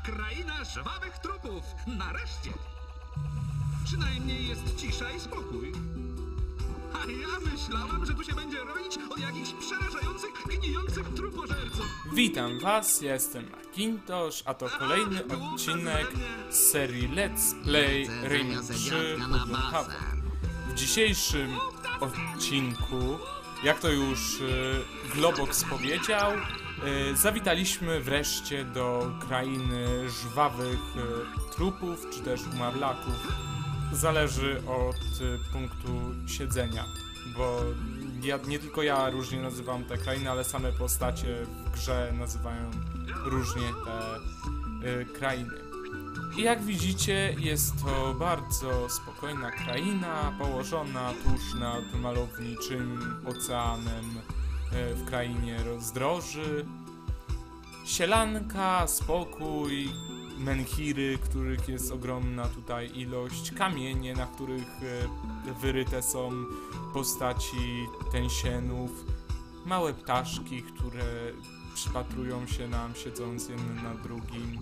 Kraina żwawych trupów! Nareszcie! Przynajmniej jest cisza i spokój. A ja myślałam, że tu się będzie roić od jakichś przerażających, gnijących trupożerców. Witam was, ja jestem Macintosh, a to kolejny odcinek z serii Let's Play Rayman 3 Puzzle Havoc. W dzisiejszym odcinku, jak to już Globox powiedział, zawitaliśmy wreszcie do krainy żwawych trupów, czy też umarlaków. Zależy od punktu siedzenia, bo nie tylko ja różnie nazywam te krainy, ale same postacie w grze nazywają różnie te krainy. I jak widzicie, jest to bardzo spokojna kraina, położona tuż nad malowniczym oceanem w krainie rozdroży. Sielanka, spokój, menhiry, których jest ogromna tutaj ilość, kamienie, na których wyryte są postaci tensienów, małe ptaszki, które przypatrują się nam, siedząc jeden na drugim,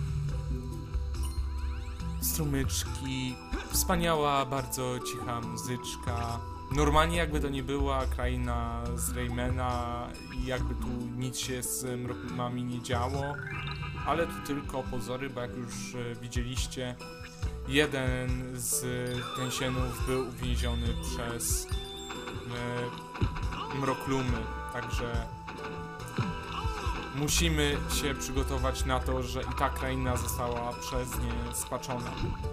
strumyczki, wspaniała, bardzo cicha muzyczka. Normalnie jakby to nie była kraina z Raymana i jakby tu nic się z mrokami nie działo, ale to tylko pozory, bo jak już widzieliście, jeden z tensienów był uwięziony przez mroklumy, także musimy się przygotować na to, że i ta kraina została przez nie spaczona.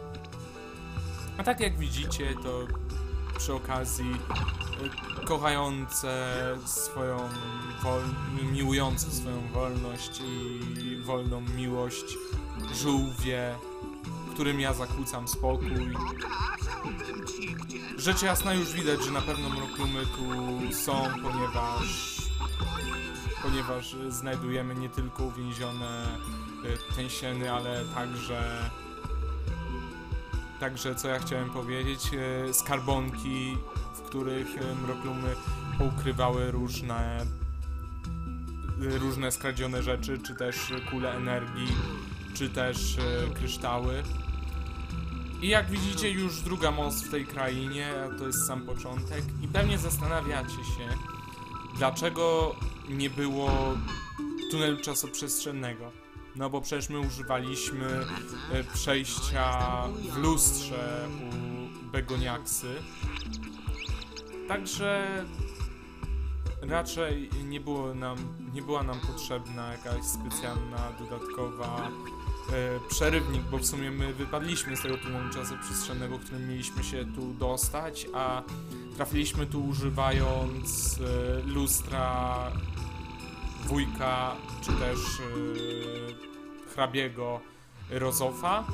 A tak jak widzicie, to przy okazji kochające swoją miłujące swoją wolność i wolną miłość żółwie, którym ja zakłócam spokój. Rzecz jasna, już widać, że na pewno mroklumy tu są, ponieważ znajdujemy nie tylko uwięzione tensieny, ale także, co ja chciałem powiedzieć, skarbonki, w których mroklumy poukrywały różne skradzione rzeczy, czy też kule energii, czy też kryształy. I jak widzicie, już druga moc w tej krainie, to jest sam początek. I pewnie zastanawiacie się, dlaczego nie było tunelu czasoprzestrzennego. No bo przecież my używaliśmy przejścia w lustrze u Begoniaksy. Także raczej nie była nam potrzebna jakaś specjalna, dodatkowa przerywnik, bo w sumie my wypadliśmy z tego tunelu czasoprzestrzennego, którym mieliśmy się tu dostać, a trafiliśmy tu używając lustra wujka, czy też hrabiego Rozofa,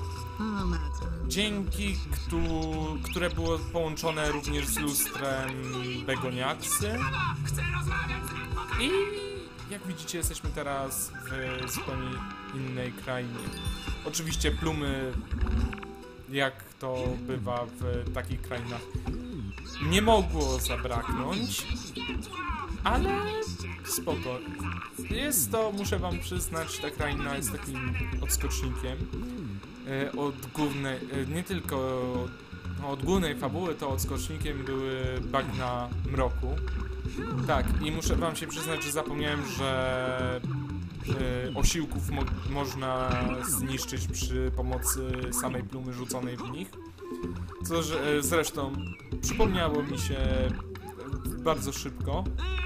które było połączone również z lustrem Begoniaksy. I jak widzicie, jesteśmy teraz w zupełnie innej krainie. Oczywiście plumy, jak to bywa w takich krainach, nie mogło zabraknąć, ale spoko. Jest to, muszę wam przyznać, ta kraina jest takim odskocznikiem od głównej, nie tylko od głównej fabuły, to odskocznikiem były bagna mroku. Tak, i muszę wam się przyznać, że zapomniałem, że osiłków można zniszczyć przy pomocy samej plumy rzuconej w nich. Co zresztą przypomniało mi się bardzo szybko.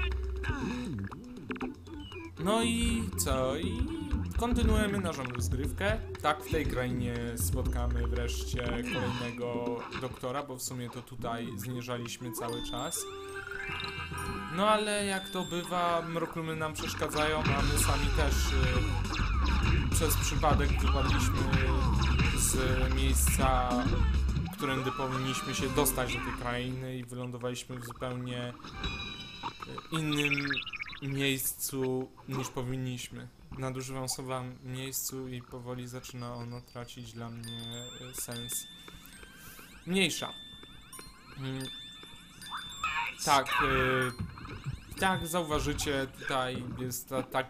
No i co? I kontynuujemy naszą rozgrywkę. Tak, w tej krainie spotkamy wreszcie kolejnego doktora, bo w sumie to tutaj zmierzaliśmy cały czas. No ale jak to bywa, mroklumy nam przeszkadzają, a my sami też przez przypadek wypadliśmy z miejsca, którędy powinniśmy się dostać do tej krainy i wylądowaliśmy w zupełnie innym miejscu niż powinniśmy. Nadużywam słowa miejscu i powoli zaczyna ono tracić dla mnie sens. Mniejsza. Tak, w tak zauważycie, tutaj jest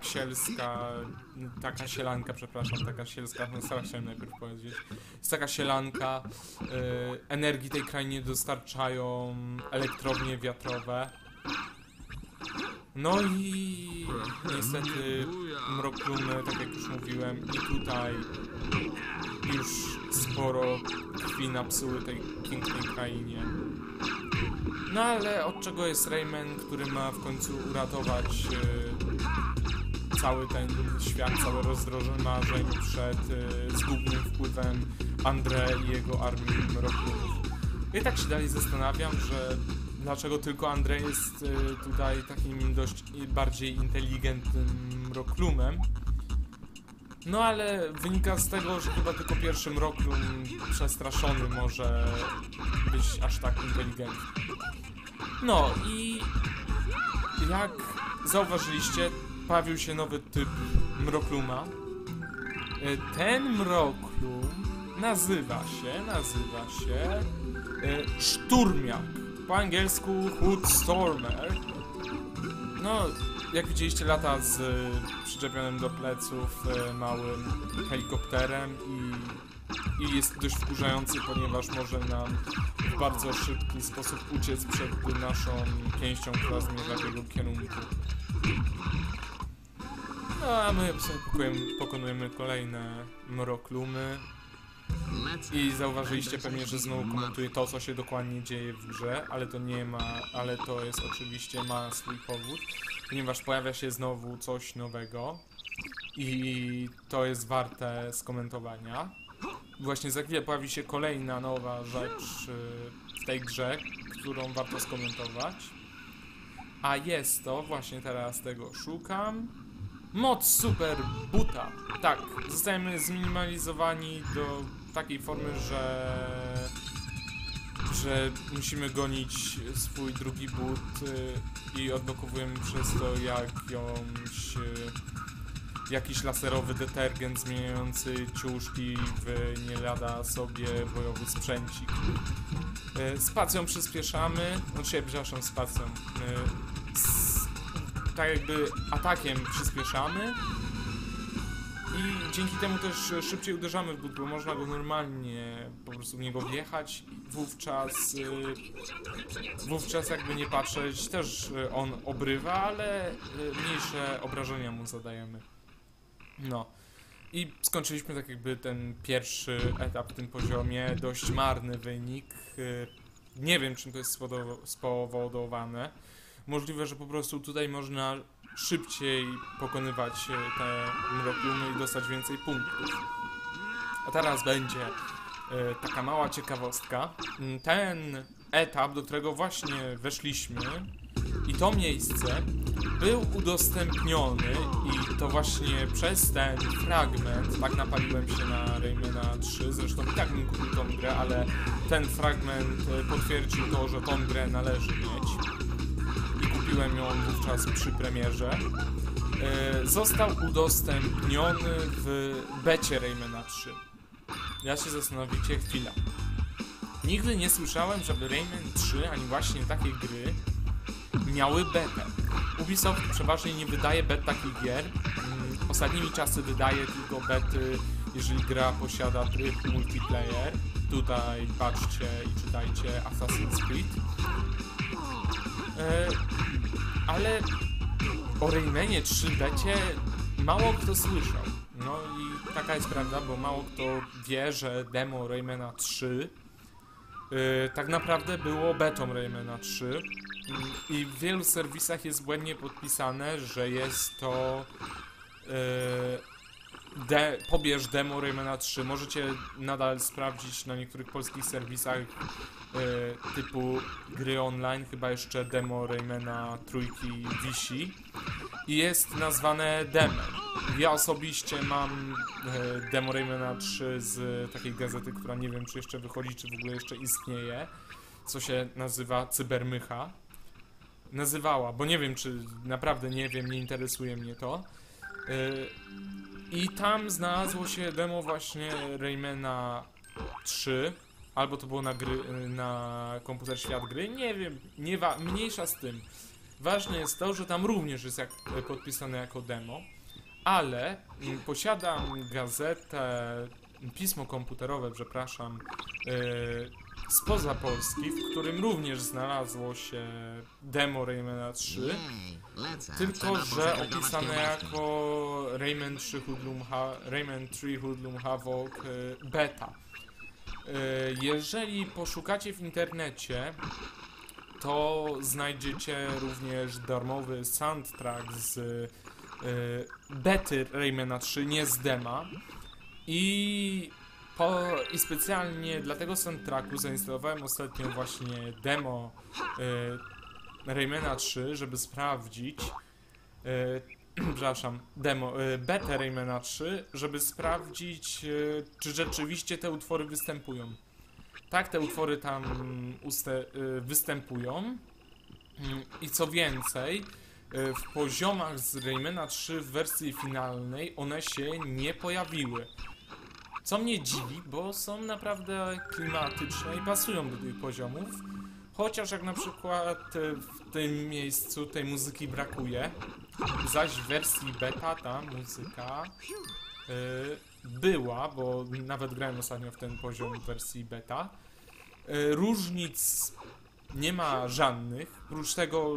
taka sielanka, przepraszam, taka sielska atmosfera chciałem najpierw powiedzieć. Jest taka sielanka, energii tej krainie dostarczają elektrownie wiatrowe. No i niestety mroklumy, tak jak już mówiłem, i tutaj już sporo krwi napsuły tej pięknej krainie. No ale od czego jest Rayman, który ma w końcu uratować cały ten świat, całe rozdroże marzeń przed zgubnym wpływem Andre i jego armii mroklumów. I tak się dalej zastanawiam, że dlaczego tylko Andre jest tutaj takim dość bardziej inteligentnym mroklumem. No ale wynika z tego, że chyba tylko pierwszy mroklum przestraszony może być aż tak inteligentny. No i jak zauważyliście, pojawił się nowy typ mrokluma. Ten mroklum nazywa się szturmiak. Po angielsku Hood Stormer. No, jak widzieliście, lata z przyczepionym do pleców małym helikopterem i jest dość wkurzający, ponieważ może nam w bardzo szybki sposób uciec przed naszą pięścią, która zmierza w jego kierunku. No a my sobie pokonujemy kolejne mroklumy. I zauważyliście pewnie, że znowu komentuję to, co się dokładnie dzieje w grze, ale to jest oczywiście, ma swój powód, ponieważ pojawia się znowu coś nowego i to jest warte skomentowania. Właśnie za chwilę pojawi się kolejna nowa rzecz w tej grze, którą warto skomentować. A jest to, właśnie teraz tego szukam, mod Super Buta. Tak, zostajemy zminimalizowani do takiej formy, że musimy gonić swój drugi but i odblokowujemy przez to jakiś laserowy detergent zmieniający ciuszki w nie lada sobie bojowy sprzęcik. Spacją przyspieszamy, przepraszam, spacją. Tak jakby atakiem przyspieszamy i dzięki temu też szybciej uderzamy w but, bo można go normalnie po prostu w niego wjechać. Wówczas jakby nie patrzeć, też on obrywa, ale mniejsze obrażenia mu zadajemy. No i skończyliśmy tak jakby ten pierwszy etap w tym poziomie, dość marny wynik. Nie wiem, czym to jest spowodowane. Możliwe, że po prostu tutaj można szybciej pokonywać te mroklumy i dostać więcej punktów. A teraz będzie taka mała ciekawostka. Ten etap, do którego właśnie weszliśmy, i to miejsce był udostępniony i to właśnie przez ten fragment, tak napaliłem się na Raymana 3, zresztą i tak bym kupił tą grę, ale ten fragment potwierdził to, że tą grę należy mieć. Kupiłem ją wówczas przy premierze. Został udostępniony w becie Raymana 3. Ja się zastanowicie chwilę. Nigdy nie słyszałem, żeby Rayman 3, ani właśnie takie gry miały betę. Ubisoft przeważnie nie wydaje bet takich gier. Ostatnimi czasy wydaje tylko bety, jeżeli gra posiada tryb multiplayer. Tutaj patrzcie i czytajcie Assassin's Creed. Ale o Raymanie 3 becie mało kto słyszał. No i taka jest prawda, bo mało kto wie, że demo Raymana 3 tak naprawdę było betą Raymana 3 i w wielu serwisach jest błędnie podpisane, że jest to pobierz demo Raymana 3. Możecie nadal sprawdzić na niektórych polskich serwisach typu gry online, chyba jeszcze demo Raymana 3 wisi i jest nazwane demem. Ja osobiście mam demo Raymana 3 z takiej gazety, która nie wiem, czy jeszcze wychodzi, czy w ogóle jeszcze istnieje, co się nazywa Cybermycha. Nazywała, bo nie wiem, czy naprawdę nie wiem, nie interesuje mnie to. I tam znalazło się demo właśnie Raymana 3, albo to było na komputer Świat Gry, nie wiem, mniejsza z tym. Ważne jest to, że tam również jest podpisane jako demo, ale posiadam gazetę, pismo komputerowe, przepraszam, spoza Polski, w którym również znalazło się demo Raymana 3, tylko że opisane jako Rayman 3 Hoodlum Havoc beta. Jeżeli poszukacie w internecie, to znajdziecie również darmowy soundtrack z bety Raymana 3, nie z dema. I specjalnie dla tego soundtracku zainstalowałem ostatnio właśnie demo Raymana 3, żeby sprawdzić przepraszam, betę Raymana 3, żeby sprawdzić, czy rzeczywiście te utwory występują. Tak, te utwory tam występują i co więcej, w poziomach z Raymana 3 w wersji finalnej one się nie pojawiły. Co mnie dziwi, bo są naprawdę klimatyczne i pasują do tych poziomów. Chociaż jak na przykład w tym miejscu tej muzyki brakuje, zaś w wersji beta ta muzyka była, bo nawet grałem ostatnio w ten poziom w wersji beta. Różnic nie ma żadnych, oprócz tego,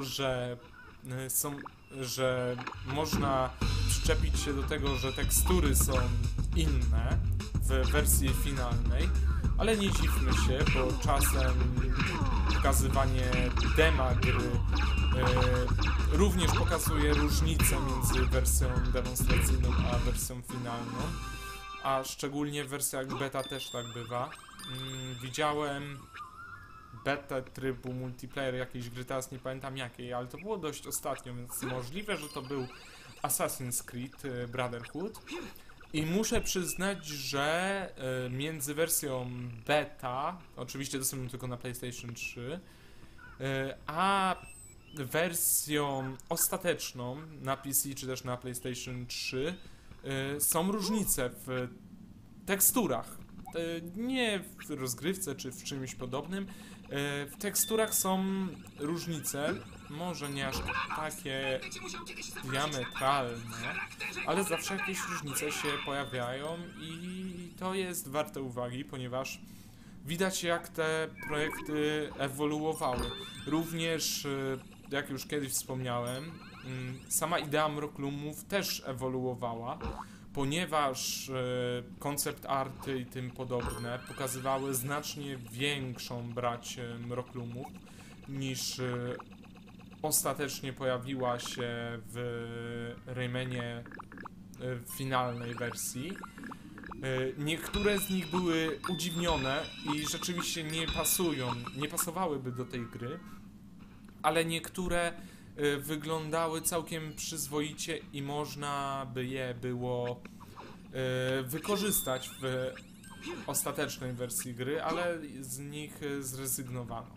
że można przyczepić się do tego, że tekstury są inne w wersji finalnej, ale nie dziwmy się, bo czasem pokazywanie dema gry również pokazuje różnicę między wersją demonstracyjną a wersją finalną, a szczególnie w wersjach beta też tak bywa. Widziałem betę trybu multiplayer jakiejś gry, teraz nie pamiętam jakiej, ale to było dość ostatnio, więc możliwe, że to był Assassin's Creed Brotherhood. I muszę przyznać, że między wersją beta, oczywiście dostępną tylko na PlayStation 3, a wersją ostateczną na PC czy też na PlayStation 3 są różnice w teksturach. Nie w rozgrywce czy w czymś podobnym. W teksturach są różnice, może nie aż takie diametralne, ale zawsze jakieś różnice się pojawiają i to jest warte uwagi, ponieważ widać, jak te projekty ewoluowały. Również, jak już kiedyś wspomniałem, sama idea Mroklumów też ewoluowała, ponieważ koncept arty i tym podobne pokazywały znacznie większą brać Mroklumów niż ostatecznie pojawiła się w Raymanie w finalnej wersji. Niektóre z nich były udziwnione i rzeczywiście nie pasowałyby do tej gry, ale niektóre wyglądały całkiem przyzwoicie i można by je było wykorzystać w ostatecznej wersji gry, ale z nich zrezygnowano.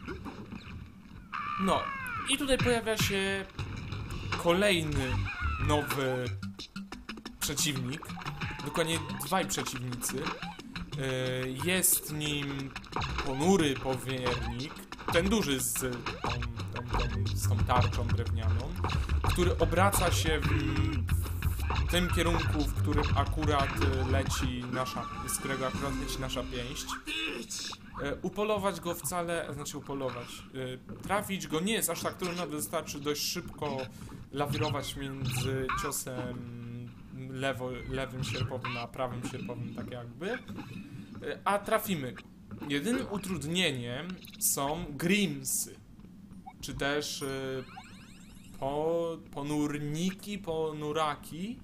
No i tutaj pojawia się kolejny nowy przeciwnik, dokładnie dwaj przeciwnicy. Jest nim ponury powiernik, ten duży z tą tarczą drewnianą, który obraca się w tym kierunku, w którym akurat leci z którego akurat leci nasza pięść. Upolować go trafić go nie jest aż tak trudno, wystarczy dość szybko lawirować między ciosem lewym sierpowym a prawym sierpowym, tak jakby, a trafimy go. Jedynym utrudnieniem są grimsy, czy też ponuraki,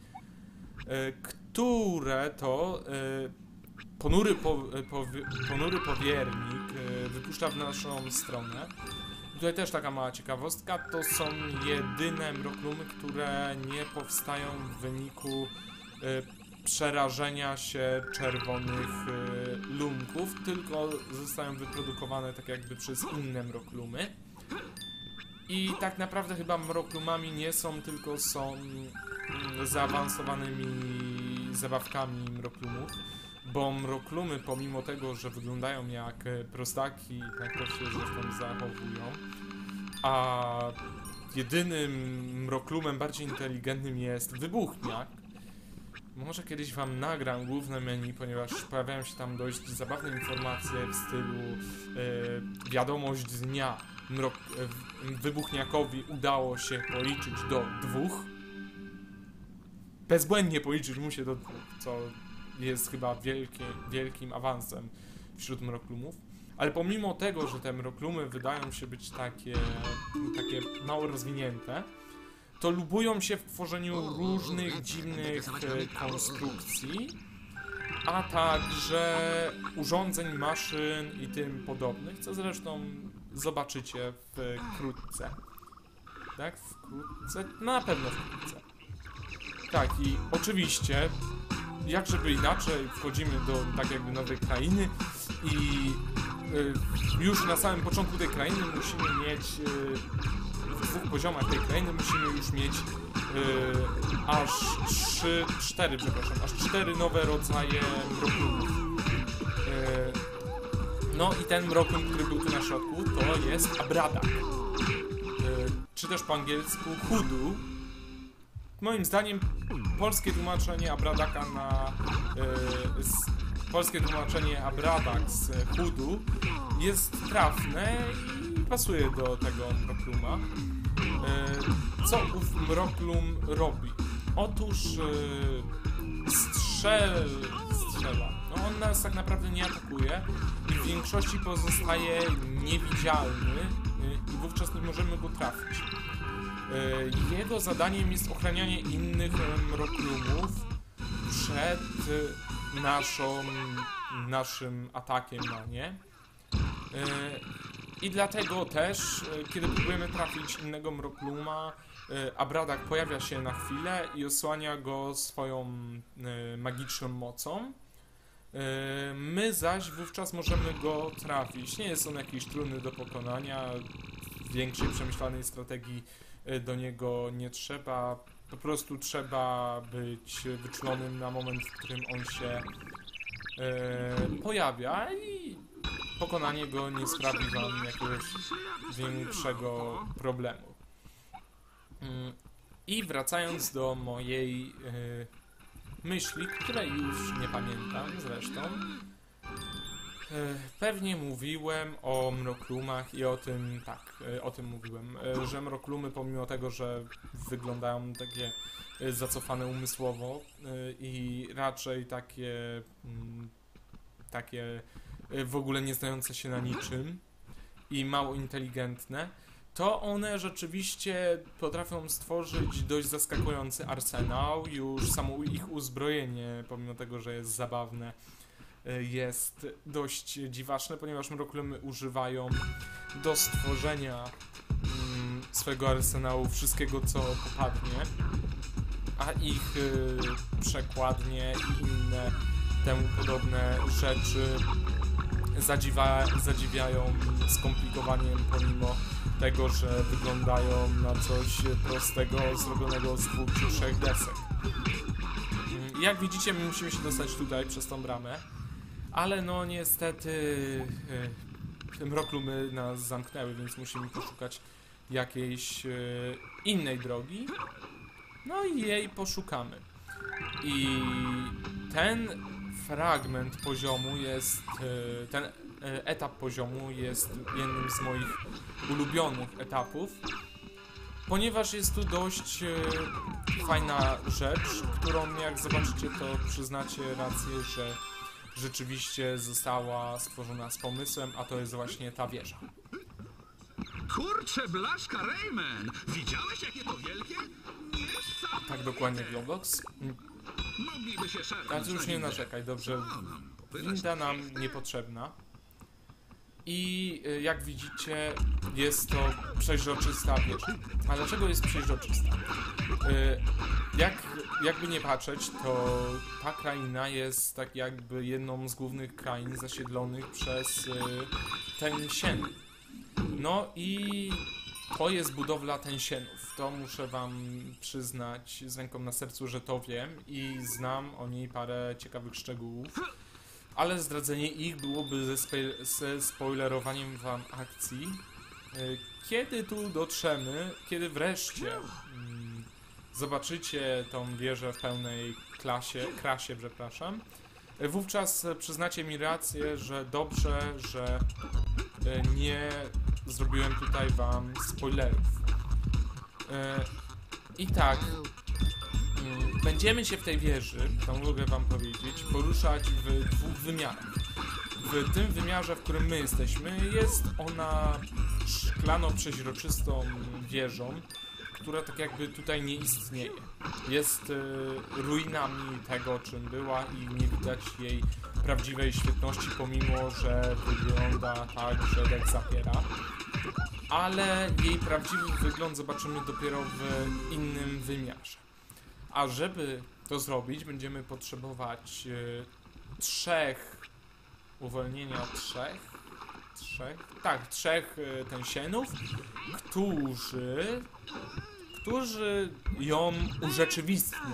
które to ponury powiernik wypuszcza w naszą stronę. Tutaj też taka mała ciekawostka, to są jedyne mroklumy, które nie powstają w wyniku przerażenia się czerwonych lumków, tylko zostają wyprodukowane tak jakby przez inne mroklumy. I tak naprawdę chyba mroklumami nie są, tylko są zaawansowanymi zabawkami mroklumów, bo mroklumy, pomimo tego, że wyglądają jak prostaki, tak to się zresztą zachowują, a jedynym mroklumem bardziej inteligentnym jest wybuchniak. Może kiedyś wam nagram główne menu, ponieważ pojawiają się tam dość zabawne informacje w stylu wiadomość z dnia. Wybuchniakowi udało się policzyć do 2. Bezbłędnie policzyć mu się do 2, co jest chyba wielkim awansem wśród mroklumów. Ale pomimo tego, że te mroklumy wydają się być takie mało rozwinięte, to lubują się w tworzeniu różnych dziwnych konstrukcji, a także urządzeń, maszyn i tym podobnych, co zresztą zobaczycie wkrótce. Tak? Wkrótce? Na pewno wkrótce. Tak, i oczywiście, jak żeby inaczej, wchodzimy do tak jakby nowej krainy i już na samym początku tej krainy musimy mieć w 2 poziomach tej krainy musimy już mieć aż 4 nowe rodzaje mroklumów. No i ten mroklum, który był tu na środku, to jest Abradak. Czy też po angielsku Hoodoo. Moim zdaniem polskie tłumaczenie Abradaka polskie tłumaczenie Abradak z Hoodoo jest trafne i pasuje do tego mrokluma. Co ów mroklum robi? Otóż strzela. No on nas tak naprawdę nie atakuje i w większości pozostaje niewidzialny i wówczas nie możemy go trafić. Jego zadaniem jest ochranianie innych mroklumów przed naszym atakiem na nie. I dlatego też, kiedy próbujemy trafić innego mrokluma, Abradak pojawia się na chwilę i osłania go swoją magiczną mocą. My zaś wówczas możemy go trafić. Nie jest on jakiś trudny do pokonania. Większej przemyślanej strategii do niego nie trzeba. Po prostu trzeba być wyczulonym na moment, w którym on się pojawia i pokonanie go nie sprawi wam jakiegoś większego problemu. I wracając do mojej myśli, której już nie pamiętam zresztą, pewnie mówiłem o mroklumach i o tym, o tym mówiłem, że mroklumy pomimo tego, że wyglądają takie zacofane umysłowo i raczej takie w ogóle nie znające się na niczym i mało inteligentne, to one rzeczywiście potrafią stworzyć dość zaskakujący arsenał. Już samo ich uzbrojenie, pomimo tego, że jest zabawne, jest dość dziwaczne, ponieważ mroklumy używają do stworzenia swego arsenału wszystkiego, co popadnie, a ich przekładnie i inne temu podobne rzeczy zadziwiają skomplikowaniem, pomimo tego, że wyglądają na coś prostego, zrobionego z 2 czy 3 desek. Jak widzicie, my musimy się dostać tutaj przez tą bramę, ale no niestety mroklumy nas zamknęły, więc musimy poszukać jakiejś innej drogi. No i jej poszukamy. I ten fragment poziomu jest, ten etap poziomu jest jednym z moich ulubionych etapów, ponieważ jest tu dość fajna rzecz, którą jak zobaczycie, to przyznacie rację, że rzeczywiście została stworzona z pomysłem, a to jest właśnie ta wieża. Kurczę, blaszka, Rayman! Widziałeś, jakie to wielkie? Tak dokładnie, Globox. Mogliby się szerzej. Ale już nie narzekaj, dobrze. Winda nam niepotrzebna. I jak widzicie, jest to przeźroczysta wieża. A dlaczego jest przeźroczysta? Jakby nie patrzeć, to ta kraina jest tak jakby jedną z głównych krain zasiedlonych przez Tensienów. No i to jest budowla Tensienów. To muszę wam przyznać z ręką na sercu, że to wiem i znam o niej parę ciekawych szczegółów. Ale zdradzenie ich byłoby ze spoilerowaniem wam akcji, kiedy tu dotrzemy, kiedy wreszcie zobaczycie tą wieżę w pełnej krasie, przepraszam, wówczas przyznacie mi rację, że dobrze, że nie zrobiłem tutaj wam spoilerów. I tak, będziemy się w tej wieży, to mogę wam powiedzieć, poruszać w dwóch wymiarach. W tym wymiarze, w którym my jesteśmy, jest ona szklano-przeźroczystą wieżą, która tak jakby tutaj nie istnieje. Jest ruinami tego, czym była i nie widać jej prawdziwej świetności, pomimo że wygląda tak, że dek zapiera. Ale jej prawdziwy wygląd zobaczymy dopiero w innym wymiarze. A żeby to zrobić, będziemy potrzebować trzech tensienów, którzy ją urzeczywistnią.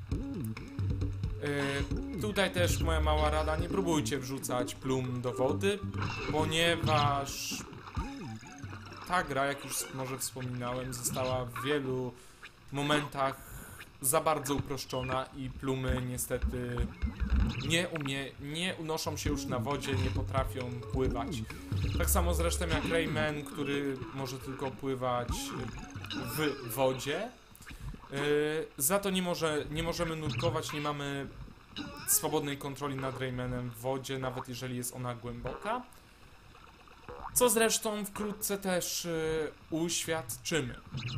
Tutaj też moja mała rada, nie próbujcie wrzucać plum do wody, ponieważ ta gra, jak już może wspominałem, została w wielu momentach za bardzo uproszczona i plumy niestety nie unoszą się już na wodzie, nie potrafią pływać. Tak samo zresztą jak Rayman, który może tylko pływać w wodzie. Za to nie możemy nurkować, nie mamy swobodnej kontroli nad Raymanem w wodzie, nawet jeżeli jest ona głęboka. Co zresztą wkrótce też uświadczymy.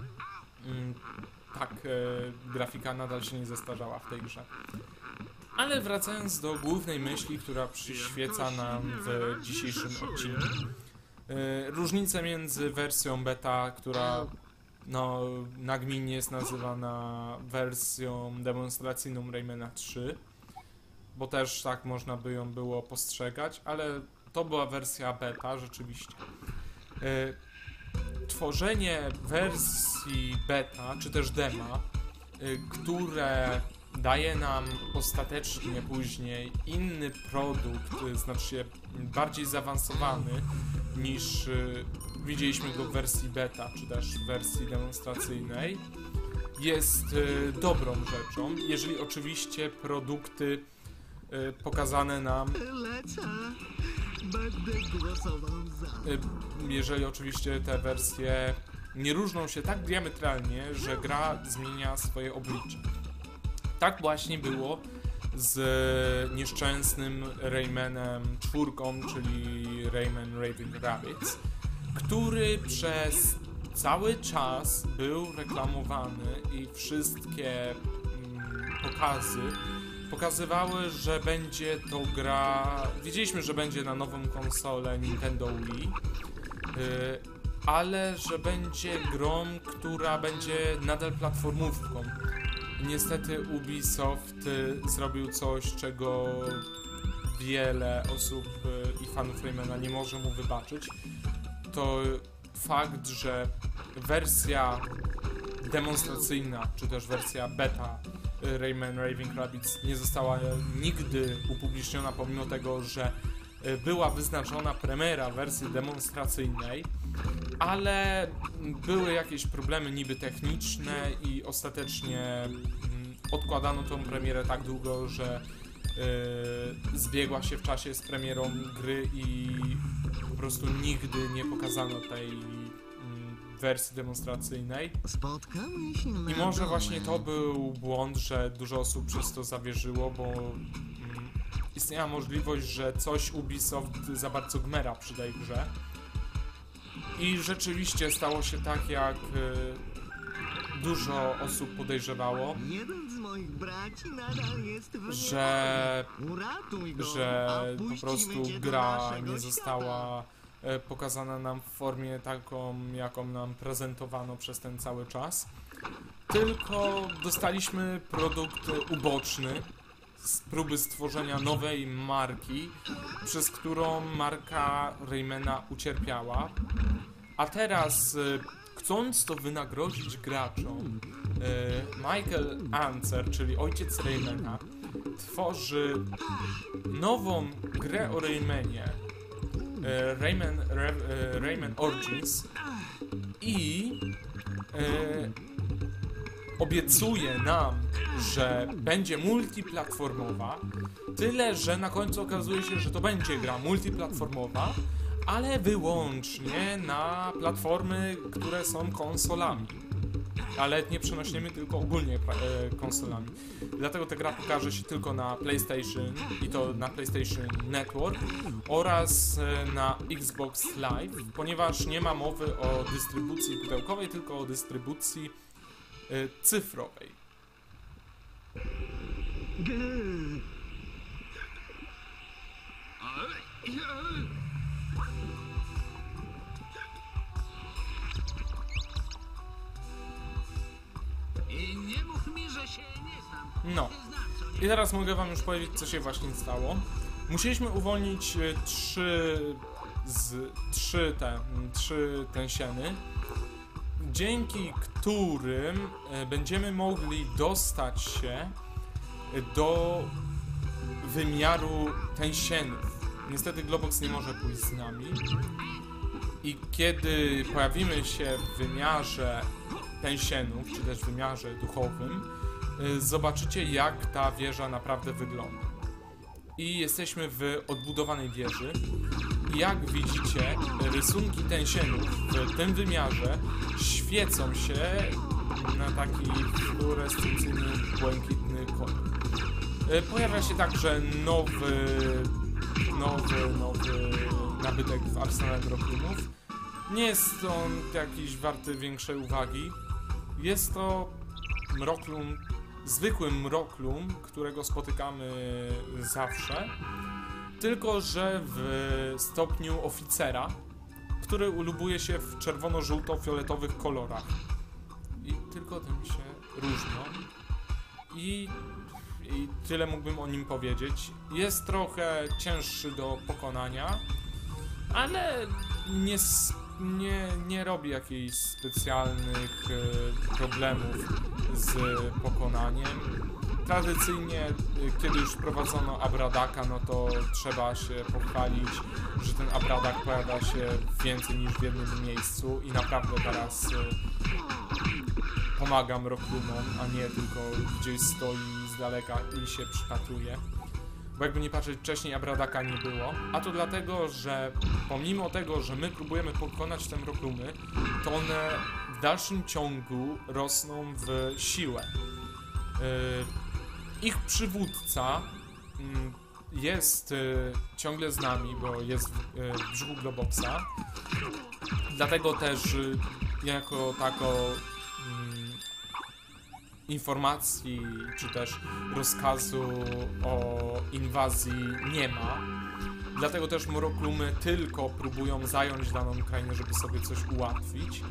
Tak, grafika nadal się nie zestarzała w tej grze. Ale wracając do głównej myśli, która przyświeca nam w dzisiejszym odcinku. Różnice między wersją beta, która no, nagminnie jest nazywana wersją demonstracyjną Raymana 3, bo też tak można by ją było postrzegać, ale to była wersja beta rzeczywiście. Tworzenie wersji beta, czy też dema, które daje nam ostatecznie później inny produkt, znaczy bardziej zaawansowany niż widzieliśmy go w wersji beta, czy też w wersji demonstracyjnej, jest dobrą rzeczą, jeżeli oczywiście produkty pokazane nam, jeżeli oczywiście te wersje nie różnią się tak diametralnie, że gra zmienia swoje oblicze. Tak właśnie było z nieszczęsnym Raymanem 4, czyli Rayman Raving Rabbids, który przez cały czas był reklamowany i wszystkie pokazy pokazywały, że będzie to gra... Wiedzieliśmy, że będzie na nową konsolę Nintendo Wii, ale że będzie grą, która będzie nadal platformówką. Niestety Ubisoft zrobił coś, czego wiele osób i fanów Raymana nie może mu wybaczyć. To fakt, że wersja demonstracyjna, czy też wersja beta Rayman Raving Rabbids nie została nigdy upubliczniona, pomimo tego, że była wyznaczona premiera wersji demonstracyjnej, ale były jakieś problemy niby techniczne i ostatecznie odkładano tą premierę tak długo, że zbiegła się w czasie z premierą gry i po prostu nigdy nie pokazano tej wersji demonstracyjnej. I może właśnie to był błąd, że dużo osób przez to zawierzyło, bo istniała możliwość, że coś Ubisoft za bardzo gmera przy tej grze. I rzeczywiście stało się tak, jak dużo osób podejrzewało, że po prostu gra nie została pokazana nam w formie taką, jaką nam prezentowano przez ten cały czas, tylko dostaliśmy produkt uboczny z próby stworzenia nowej marki, przez którą marka Raymana ucierpiała, a teraz chcąc to wynagrodzić graczom, Michael Ancer, czyli ojciec Raymana, tworzy nową grę o Raymanie, Rayman Origins, i obiecuje nam, że będzie multiplatformowa, tyle że na końcu okazuje się, że to będzie gra multiplatformowa, ale wyłącznie na platformy, które są konsolami. Ale nie przenośnymi, tylko ogólnie konsolami. Dlatego ta gra pokaże się tylko na PlayStation i to na PlayStation Network oraz na Xbox Live, ponieważ nie ma mowy o dystrybucji pudełkowej, tylko o dystrybucji cyfrowej. I nie mów mi, że się nie znam. No. I teraz mogę wam już powiedzieć, co się właśnie stało. Musieliśmy uwolnić trzy tensieny, dzięki którym będziemy mogli dostać się do wymiaru tensienów. Niestety Globox nie może pójść z nami. I kiedy pojawimy się w wymiarze tensienów, czy też w wymiarze duchowym, zobaczycie, jak ta wieża naprawdę wygląda. I jesteśmy w odbudowanej wieży. I jak widzicie, rysunki tensienów w tym wymiarze świecą się na taki fluorescencyjny, błękitny kolor. Pojawia się także nowy nabytek w arsenale Rockroomów. Nie jest on jakiś warty większej uwagi. Jest to Rockroom, zwykły Rockroom, którego spotykamy zawsze, tylko że w stopniu oficera, który ulubuje się w czerwono-żółto-fioletowych kolorach. I tylko tym się różnią. I tyle mógłbym o nim powiedzieć. Jest trochę cięższy do pokonania, ale nie robi jakichś specjalnych problemów z pokonaniem. Tradycyjnie, kiedy już wprowadzono Abradaka, no to trzeba się pochwalić, że ten Abradak pojawia się więcej niż w jednym miejscu i naprawdę teraz pomagam Rockroomom, a nie tylko gdzieś stoi z daleka i się przypatruje. Bo jakby nie patrzeć, wcześniej Abradaka nie było, a to dlatego, że pomimo tego, że my próbujemy pokonać te Rockroomy, to one w dalszym ciągu rosną w siłę. Ich przywódca jest ciągle z nami, bo jest w brzuchu Globoxa. Dlatego też jako tako informacji czy też rozkazu o inwazji nie ma. Dlatego też Rockroomy tylko próbują zająć daną krainę, żeby sobie coś ułatwić.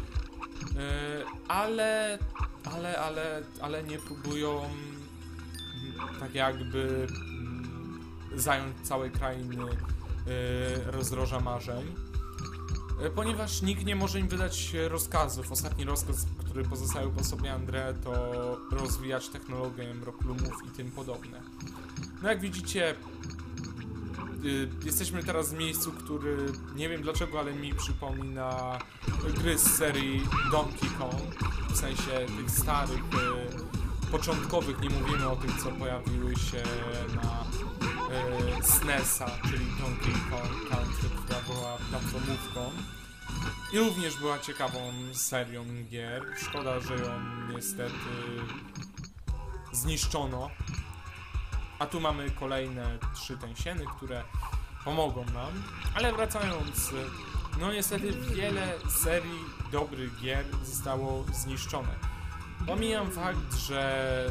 Ale nie próbują tak jakby zająć całej krainy rozdroża marzeń. Ponieważ nikt nie może im wydać rozkazów. Ostatni rozkaz, który pozostawił po sobie André, to rozwijać technologię Rockroomów i tym podobne. No jak widzicie, jesteśmy teraz w miejscu, który nie wiem dlaczego, ale mi przypomina gry z serii Donkey Kong. W sensie tych starych, początkowych, nie mówimy o tych, co pojawiły się na SNES-a, czyli Donkey Kong Country, która była platformówką i również była ciekawą serią gier. Szkoda, że ją niestety zniszczono. A tu mamy kolejne 3 tensieny, które pomogą nam. Ale wracając, no niestety wiele serii dobrych gier zostało zniszczone. Pomijam fakt, że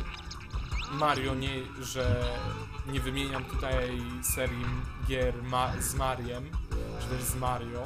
nie wymieniam tutaj serii gier z Mariem, czy też z Mario,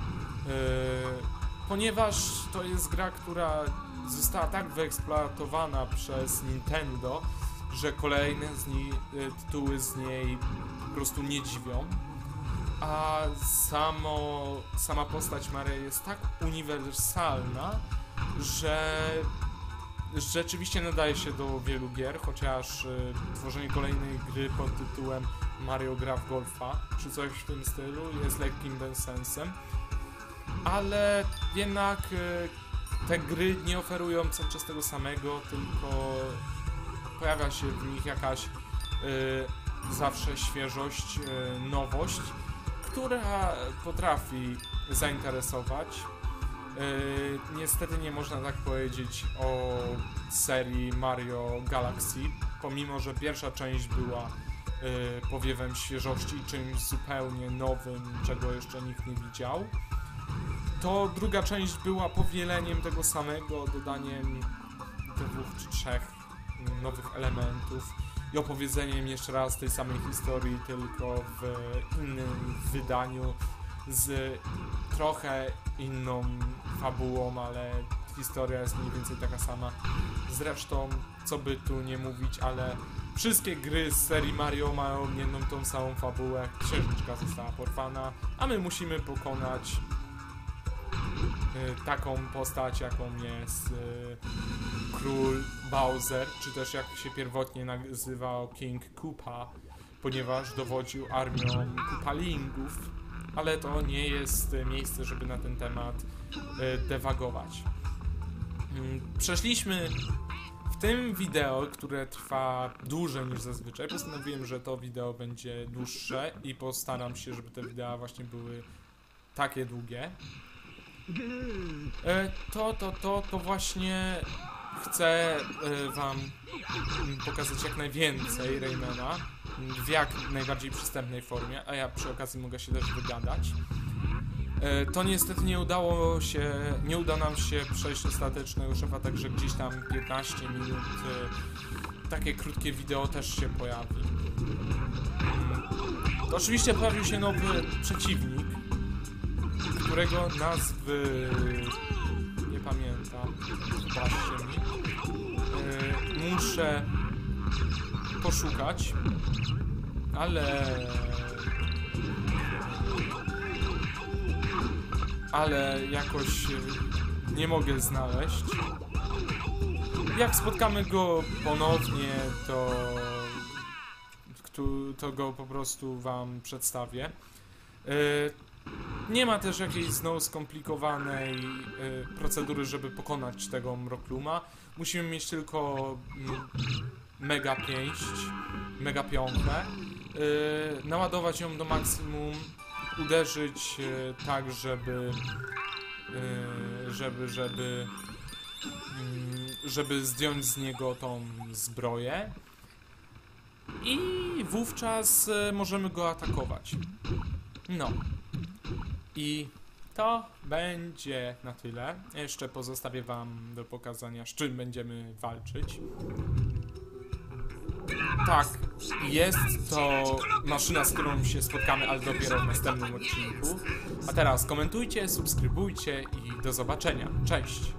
ponieważ to jest gra, która została tak wyeksploatowana przez Nintendo, że kolejne tytuły z niej po prostu nie dziwią, a sama postać Maria jest tak uniwersalna, że rzeczywiście nadaje się do wielu gier, chociaż tworzenie kolejnej gry pod tytułem Mario gra w golfa, czy coś w tym stylu jest lekkim bezsensem. ale jednak te gry nie oferują cały czas tego samego, tylko pojawia się w nich jakaś zawsze świeżość, nowość, która potrafi zainteresować. Niestety nie można tak powiedzieć o serii Mario Galaxy, pomimo że pierwsza część była powiewem świeżości i czymś zupełnie nowym, czego jeszcze nikt nie widział. To druga część była powieleniem tego samego, dodaniem 2 czy 3 nowych elementów i opowiedzeniem jeszcze raz tej samej historii, tylko w innym wydaniu, z trochę inną fabułą, ale historia jest mniej więcej taka sama. Zresztą, co by tu nie mówić, ale wszystkie gry z serii Mario mają jedną tą samą fabułę. Księżniczka została porwana, a my musimy pokonać taką postać, jaką jest król Bowser, czy też jak się pierwotnie nazywał King Koopa, ponieważ dowodził armią Koopalingów, ale to nie jest miejsce, żeby na ten temat dywagować. Przeszliśmy w tym wideo, które trwa dłużej niż zazwyczaj. Postanowiłem, że to wideo będzie dłuższe i postaram się, żeby te wideo właśnie były takie długie. To właśnie chcę wam pokazać jak najwięcej Raymana w jak najbardziej przystępnej formie, a ja przy okazji mogę się też wygadać. To niestety nie uda nam się przejść ostatecznego szefa, także gdzieś tam 15 minut takie krótkie wideo też się pojawi. To oczywiście pojawił się nowy przeciwnik, którego nazwy nie pamiętam, wybaczcie mi. Muszę poszukać, ale jakoś nie mogę znaleźć. Jak spotkamy go ponownie, to go po prostu wam przedstawię. Nie ma też jakiejś znowu skomplikowanej procedury, żeby pokonać tego Mrokluma. Musimy mieć tylko mega pięść, mega piątę, naładować ją do maksimum, uderzyć tak, żeby zdjąć z niego tą zbroję i wówczas możemy go atakować. No. I to będzie na tyle. Jeszcze pozostawię wam do pokazania, z czym będziemy walczyć. Tak, jest to maszyna, z którą się spotkamy, ale dopiero w następnym odcinku. A teraz komentujcie, subskrybujcie i do zobaczenia. Cześć!